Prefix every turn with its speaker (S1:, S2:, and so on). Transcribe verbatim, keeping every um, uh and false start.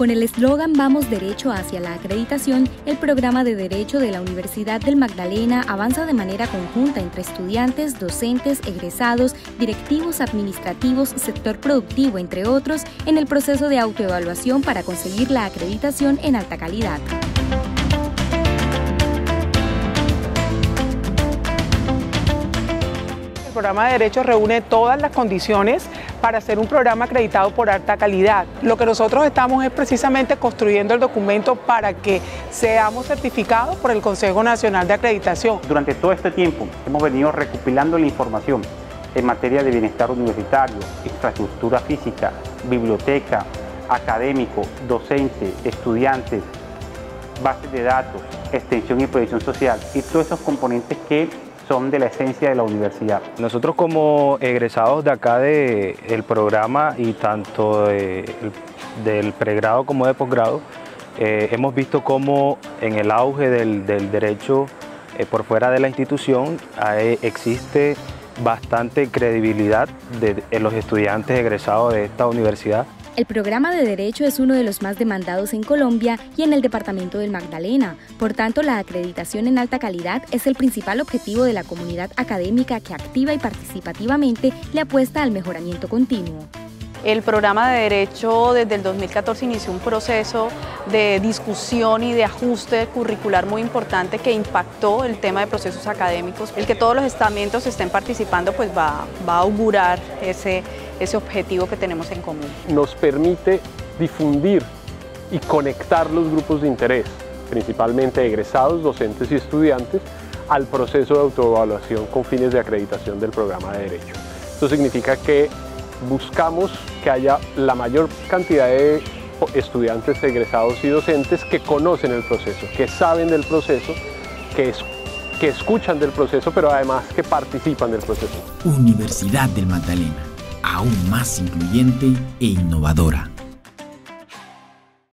S1: Con el eslogan Vamos Derecho hacia la acreditación, el programa de Derecho de la Universidad del Magdalena avanza de manera conjunta entre estudiantes, docentes, egresados, directivos administrativos, sector productivo, entre otros, en el proceso de autoevaluación para conseguir la acreditación en alta calidad.
S2: El programa de Derecho reúne todas las condiciones para ser un programa acreditado por alta calidad. Lo que nosotros estamos es precisamente construyendo el documento para que seamos certificados por el Consejo Nacional de Acreditación.
S3: Durante todo este tiempo hemos venido recopilando la información en materia de bienestar universitario, infraestructura física, biblioteca, académico, docente, estudiantes, bases de datos, extensión y proyección social y todos esos componentes que son de la esencia de la universidad.
S4: Nosotros como egresados de acá de, del programa y tanto de, del pregrado como de posgrado, eh, hemos visto cómo en el auge del, del derecho eh, por fuera de la institución hay, existe bastante credibilidad de, de los estudiantes egresados de esta universidad.
S1: El programa de Derecho es uno de los más demandados en Colombia y en el departamento del Magdalena. Por tanto, la acreditación en alta calidad es el principal objetivo de la comunidad académica que activa y participativamente le apuesta al mejoramiento continuo.
S5: El programa de Derecho desde el dos mil catorce inició un proceso de discusión y de ajuste curricular muy importante que impactó el tema de procesos académicos. El que todos los estamentos estén participando pues va, va a augurar ese, ese objetivo que tenemos en común.
S6: Nos permite difundir y conectar los grupos de interés, principalmente egresados, docentes y estudiantes, al proceso de autoevaluación con fines de acreditación del programa de Derecho. Esto significa que buscamos que haya la mayor cantidad de estudiantes egresados y docentes que conocen el proceso, que saben del proceso, que, es, que escuchan del proceso, pero además que participan del proceso.
S7: Universidad del Magdalena, aún más incluyente e innovadora.